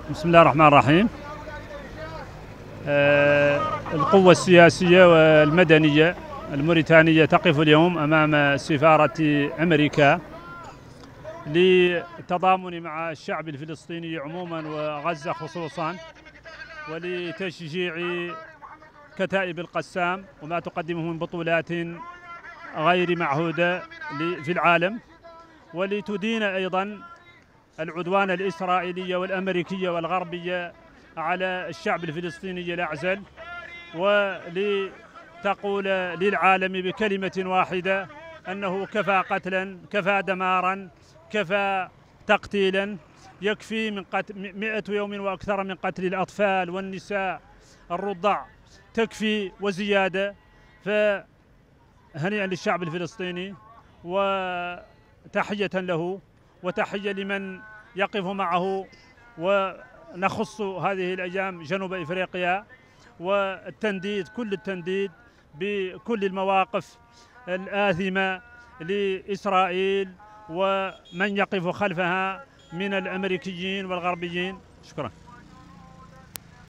بسم الله الرحمن الرحيم. القوة السياسية والمدنية الموريتانية تقف اليوم أمام سفارة أمريكا للتضامن مع الشعب الفلسطيني عموما وغزة خصوصا، ولتشجيع كتائب القسام وما تقدمه من بطولات غير معهودة في العالم، ولتدين أيضا العدوان الإسرائيلي والأمريكي والغربي على الشعب الفلسطيني الأعزل، ولتقول للعالم بكلمة واحدة أنه كفى قتلا، كفى دمارا، كفى تقتيلا، يكفي من 100 يوم وأكثر من قتل الأطفال والنساء الرضع، تكفي وزيادة. فهنيئا للشعب الفلسطيني وتحية له وتحية لمن يقف معه. ونخص هذه الأيام جنوب إفريقيا والتنديد، كل التنديد بكل المواقف الآثمة لإسرائيل ومن يقف خلفها من الأمريكيين والغربيين. شكرا.